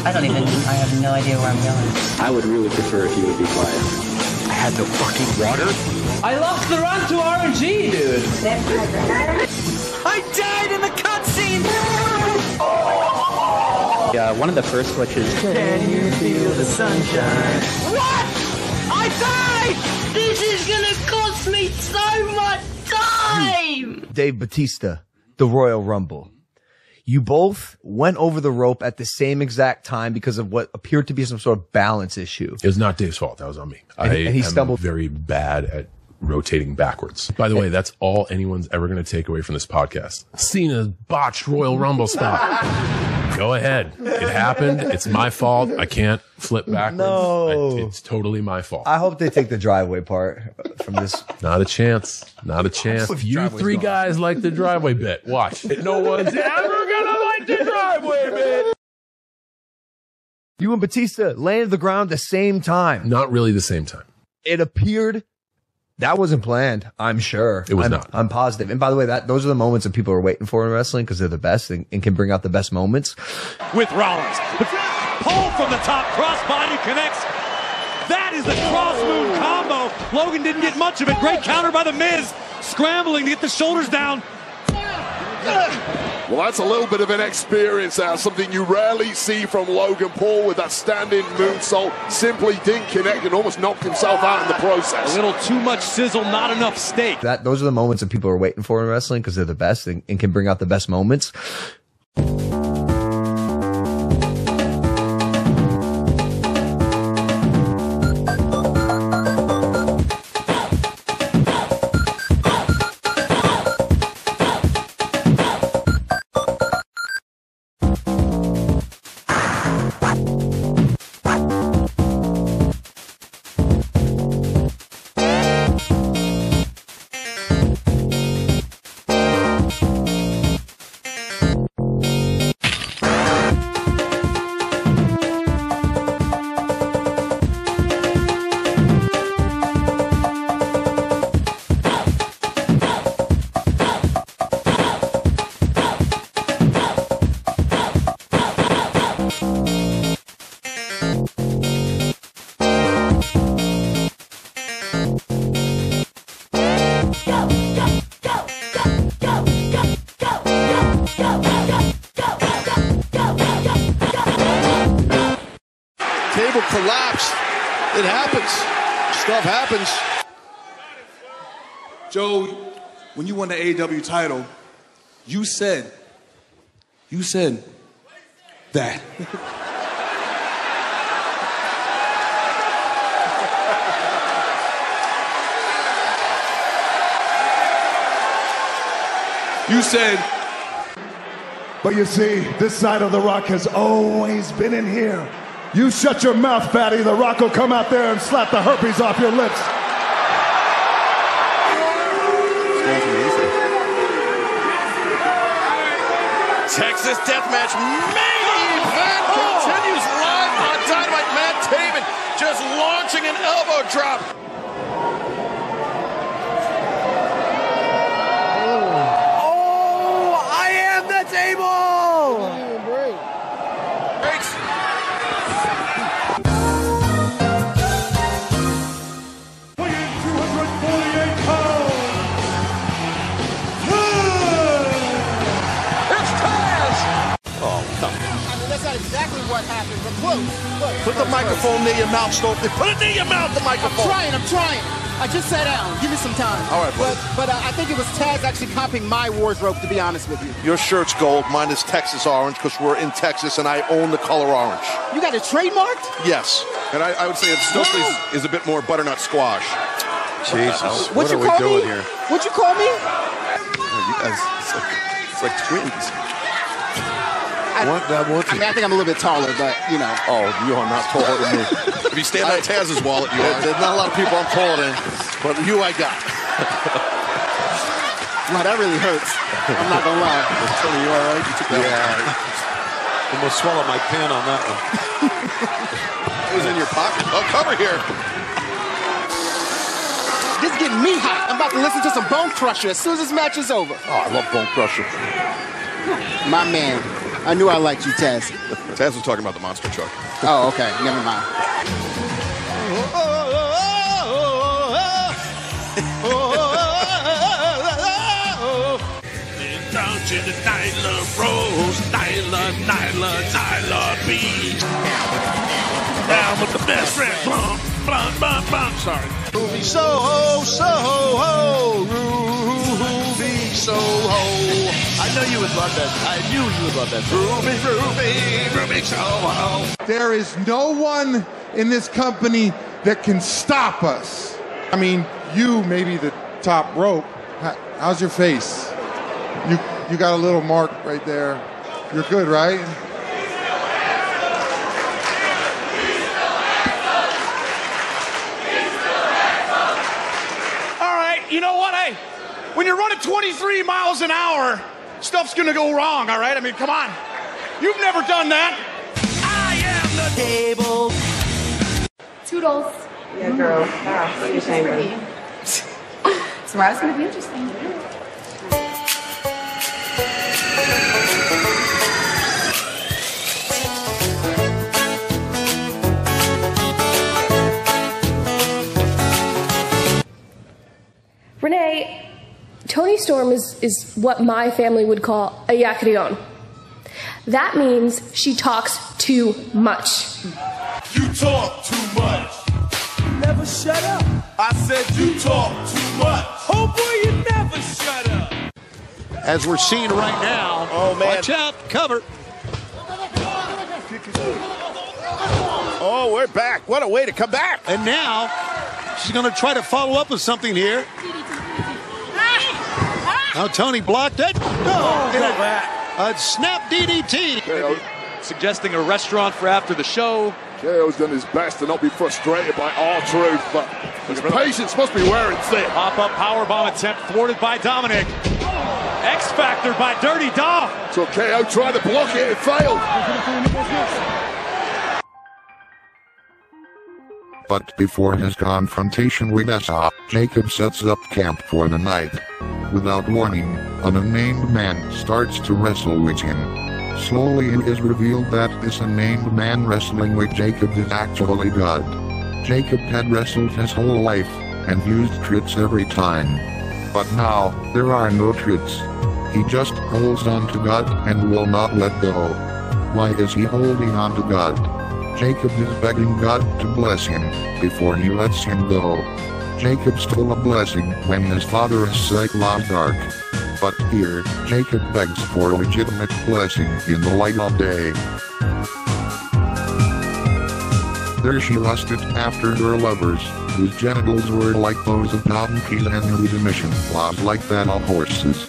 I have no idea where I'm going. I would really prefer if you would be quiet. I had no fucking water. I lost the run to RNG, dude. I died in the cutscene. One of the first glitches. Can you feel the sunshine? What? I died! This is gonna cost me so much time! Dave Batista, the Royal Rumble. You both went over the rope at the same exact time because of what appeared to be some sort of balance issue. It was not Dave's fault. That was on me. And he stumbled. Very bad at rotating backwards. By the way, that's all anyone's ever going to take away from this podcast. Cena's botched Royal Rumble spot. Go ahead. It happened. It's my fault. I can't flip backwards. No. It's totally my fault. I hope they take the driveway part from this. Not a chance. Not a chance. You three guys like the driveway bit. Watch. No one's ever gonna like the driveway bit. You and Batista landed the ground at the same time. Not really the same time. It appeared that wasn't planned, I'm sure. It was not. I'm positive. And by the way, those are the moments that people are waiting for in wrestling because they're the best and can bring out the best moments. With Rollins. Pull from the top, crossbody connects. That is the cross moon combo. Logan didn't get much of it. Great counter by The Miz. Scrambling to get the shoulders down. Well, that's a little bit of an experience there, something you rarely see from Logan Paul with that standing moonsault. Simply didn't connect and almost knocked himself out in the process. A little too much sizzle, not enough steak. Those are the moments that people are waiting for in wrestling because they're the best and can bring out the best moments. Table collapsed. It happens. Stuff happens. Joe, when you won the AEW title, you said that. You said, but you see, this side of The Rock has always been in here. You shut your mouth, fatty. The Rock will come out there and slap the herpes off your lips. Texas Deathmatch main event continues live on Dynamite. Matt Taven just launching an elbow drop. Oh, I am the table. Breaks. Exactly what happened, but close. Put the microphone near your mouth, Stokely. Put it near your mouth, the microphone. I'm trying. I just sat down. Give me some time. All right, buddy. But I think it was Taz actually copying my wardrobe, to be honest with you. Your shirt's gold. Mine is Texas orange because we're in Texas and I own the color orange. You got it trademarked? Yes. And I would say that Stokely's is a bit more butternut squash. Jesus. What are we doing here? What'd you call me? It's like twins. I mean, I think I'm a little bit taller, but, you know. Oh, you are not taller than me. If you stand on Taz's wallet, you are. There's not a lot of people I'm taller than, but you I got. Wow, that really hurts. I'm not going to lie. Tony, you all right? You took that one. Almost swallowed my pen on that one. It was in your pocket. Oh, cover here. This is getting me hot. I'm about to listen to some Bone Crusher as soon as this match is over. Oh, I love Bone Crusher. My man. I knew I liked you, Taz. Taz was talking about the monster truck. Oh, okay. Never mind. Down to the Nyla Rose, Nyla Beach. Down with the best friend, blum. Sorry. Ruby Soho, Ruby Soho. I know you would love that. I knew you would love that. Ruby Soho. There is no one in this company that can stop us. I mean, you may be the top rope. How's your face? You got a little mark right there. You're good, right? All right, you know what? Hey, when you're running 23 miles an hour, stuff's gonna go wrong, all right? I mean, come on. You've never done that. I am the table. Toodles. Yeah, girl. Wow, what are you saying? Tomorrow's gonna be interesting. Renee, Toni Storm is what my family would call a yakarion. That means she talks too much. You talk too much. Never shut up. I said you talk too much. Oh boy, you never shut up. As we're seeing right now. Oh man. Watch out, cover. Oh, we're back. What a way to come back. And now she's going to try to follow up with something here. Now Toni blocked it. A snap DDT. Suggesting a restaurant for after the show. KO's done his best to not be frustrated by R-Truth, but his patience must be wearing thin. Pop-up powerbomb attempt thwarted by Dominic. X-Factor by Dirty Dom. So KO tried to block it, it failed. But before his confrontation with Essa, Jacob sets up camp for the night. Without warning, an unnamed man starts to wrestle with him. Slowly it is revealed that this unnamed man wrestling with Jacob is actually God. Jacob had wrestled his whole life, and used tricks every time. But now, there are no tricks. He just holds on to God and will not let go. Why is he holding on to God? Jacob is begging God to bless him, before he lets him go. Jacob stole a blessing when his father is sick lost dark. But here, Jacob begs for a legitimate blessing in the light of day. There she lusted after her lovers, whose genitals were like those of donkeys and whose emission was like that of horses.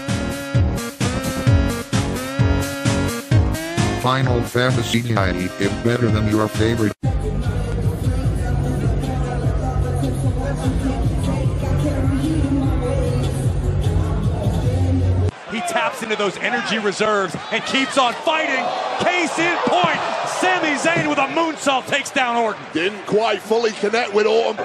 Final Fantasy IX, if better than your favorite. He taps into those energy reserves and keeps on fighting. Case in point. Sami Zayn with a moonsault takes down Orton. Didn't quite fully connect with Orton.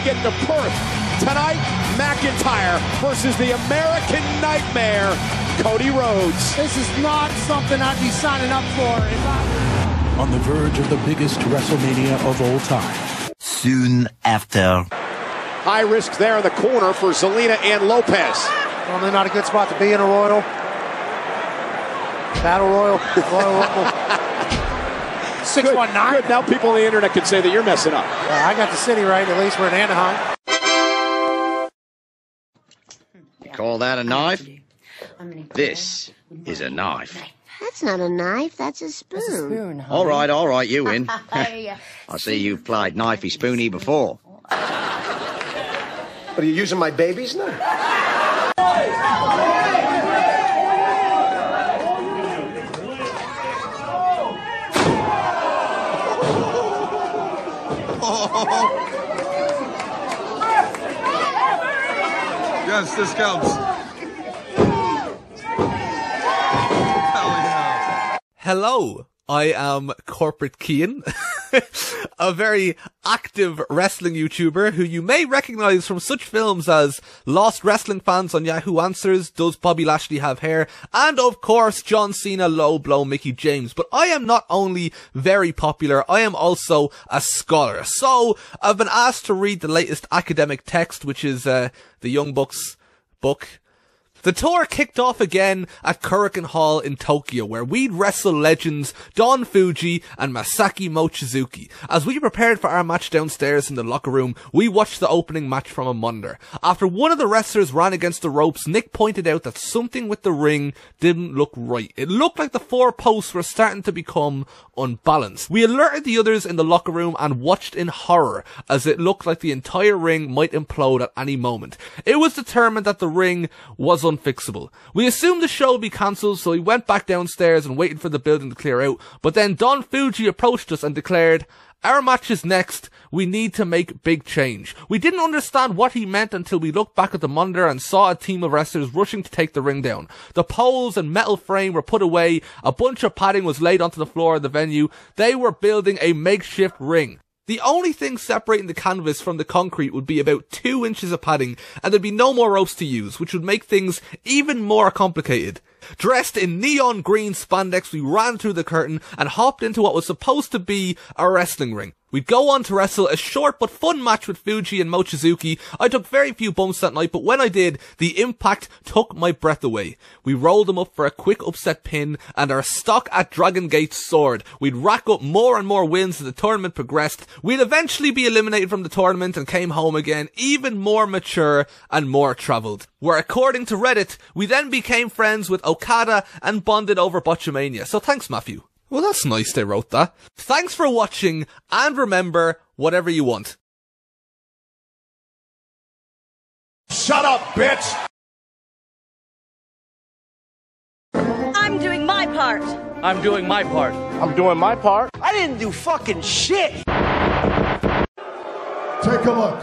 get to Perth. Tonight, McIntyre versus the American Nightmare, Cody Rhodes. This is not something I'd be signing up for. On the verge of the biggest WrestleMania of all time. Soon after. High risk there in the corner for Zelina and Lopez. Normally not a good spot to be in a Royal. Battle Royal. Royal Rumble. 619. Good. Now people on the internet can say that you're messing up. I got the city right. At least we're in Anaheim. You call that a knife? This is a knife. That's not a knife, that's a spoon. All right, you win. I see you've played knifey spoony before. What, are you using my babies now? Yes, this counts. Hello, I am Corporate Kean, a very active wrestling YouTuber who you may recognize from such films as Lost Wrestling Fans on Yahoo Answers, Does Bobby Lashley Have Hair, and of course John Cena, Low Blow, Mickey James. But I am not only very popular, I am also a scholar. So I've been asked to read the latest academic text, which is the Young Bucks book. The tour kicked off again at Korakuen Hall in Tokyo, where we'd wrestle legends Don Fuji and Masaki Mochizuki. As we prepared for our match downstairs in the locker room, we watched the opening match from a monitor. After one of the wrestlers ran against the ropes, Nick pointed out that something with the ring didn't look right. It looked like the four posts were starting to become unbalanced. We alerted the others in the locker room and watched in horror as it looked like the entire ring might implode at any moment. It was determined that the ring was unfixable. We assumed the show would be cancelled, so we went back downstairs and waited for the building to clear out. But then Don Fuji approached us and declared, "Our match is next. We need to make big change." We didn't understand what he meant until we looked back at the monitor and saw a team of wrestlers rushing to take the ring down. The poles and metal frame were put away. A bunch of padding was laid onto the floor of the venue. They were building a makeshift ring. The only thing separating the canvas from the concrete would be about 2 inches of padding, and there'd be no more ropes to use, which would make things even more complicated. Dressed in neon green spandex, we ran through the curtain and hopped into what was supposed to be a wrestling ring. We'd go on to wrestle a short but fun match with Fuji and Mochizuki. I took very few bumps that night, but when I did, the impact took my breath away. We rolled them up for a quick upset pin, and our stock at Dragon Gate soared. We'd rack up more and more wins as the tournament progressed. We'd eventually be eliminated from the tournament and came home again, even more mature and more travelled. Where according to Reddit, we then became friends with Okada and bonded over Botchamania. So thanks, Matthew. Well, that's nice they wrote that. Thanks for watching, and remember, whatever you want. Shut up, bitch! I'm doing my part. I'm doing my part. I'm doing my part. I didn't do fucking shit. Take a look.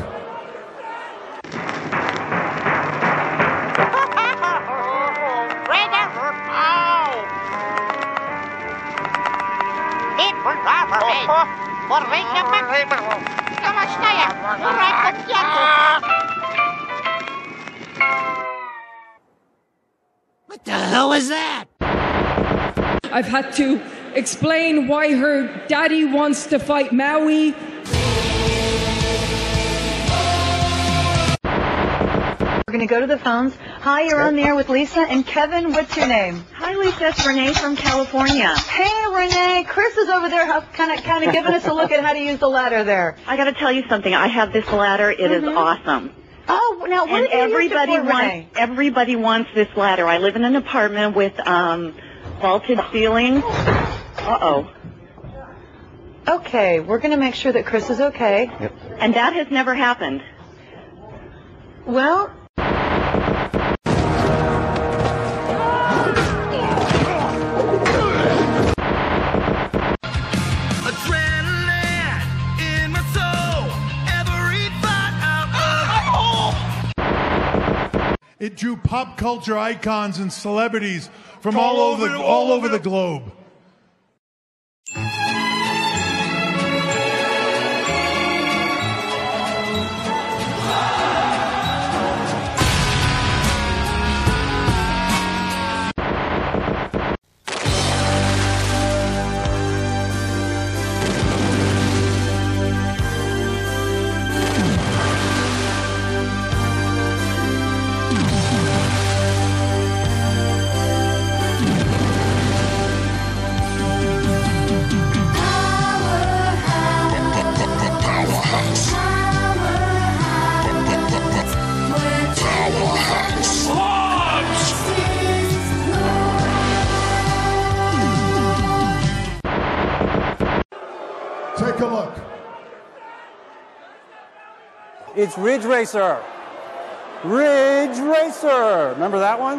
What the hell was that? I've had to explain why her daddy wants to fight Maui. We're going to go to the phones. Hi, you're on the air with Lisa. And Kevin, what's your name? Hi, Lisa. It's Renee from California. Hey, Renee. Chris is over there kind of giving us a look at how to use the ladder there. I got to tell you something. I have this ladder. It is awesome. Oh, now what and everybody wants this ladder. I live in an apartment with vaulted ceilings. Uh-oh. Okay, we're going to make sure that Chris is okay. Yep. And that has never happened. Well... It drew pop culture icons and celebrities from all over the globe. Take a look. It's Ridge Racer. Ridge Racer. Remember that one?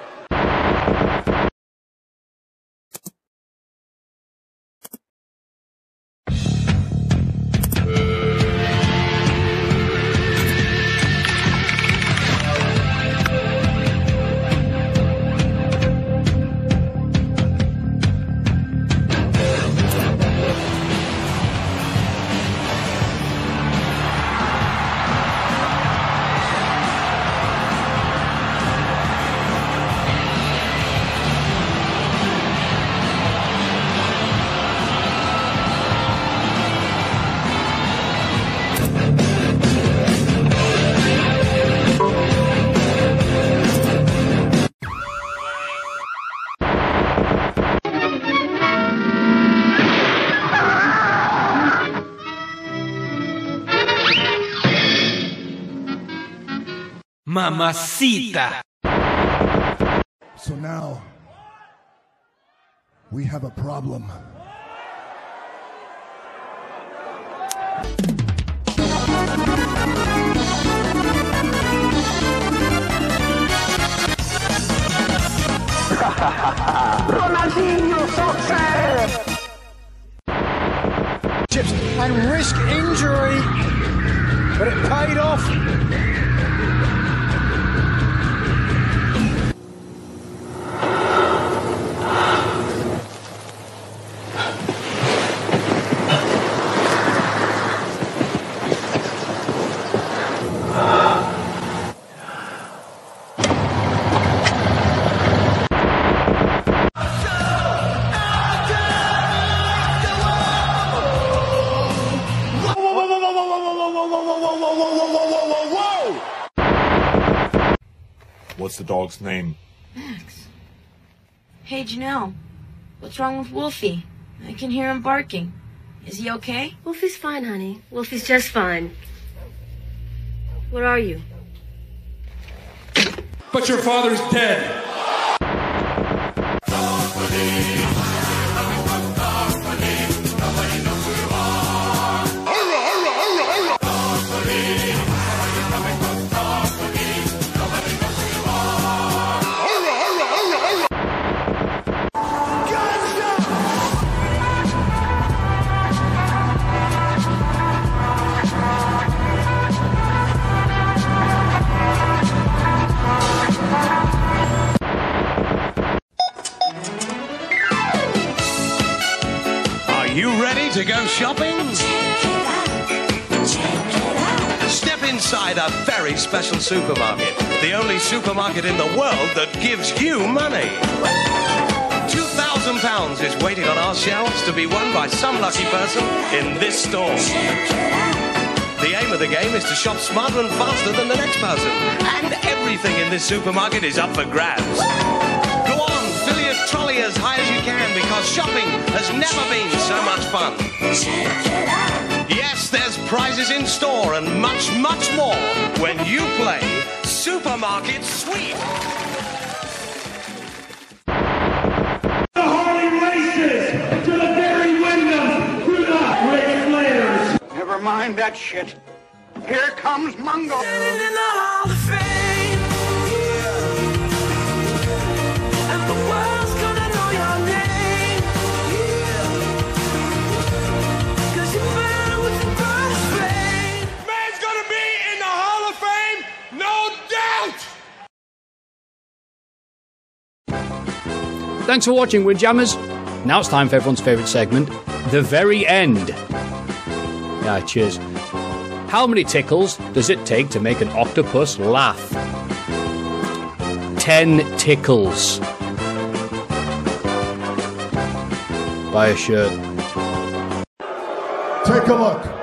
Mamacita. So now, we have a problem. Ronaldinho success! Chips and risk injury, but it paid off. What's the dog's name? Max. Hey, Janelle. What's wrong with Wolfie? I can hear him barking. Is he okay? Wolfie's fine, honey. Wolfie's just fine. Where are you? But your father's dead. To go shopping? Step inside a very special supermarket. The only supermarket in the world that gives you money. £2,000 is waiting on our shelves to be won by some lucky person in this store. The aim of the game is to shop smarter and faster than the next person. And everything in this supermarket is up for grabs. Go on, fill your trolley as high as you can, because shopping has never been so much fun. Yes, there's prizes in store and much, much more when you play Supermarket Sweep. The Harley races to the very window through the race players. Never mind that shit. Here comes Mungo. In the Hall of Fame. And the world's gonna know your name. Cause you burn with the brightest flame. Man's gonna be in the Hall of Fame, no doubt. Thanks for watching, Windjammers. Now it's time for everyone's favourite segment, The Very End. Yeah, cheers. How many tickles does it take to make an octopus laugh? 10 tickles. Buy a shirt. Take a look.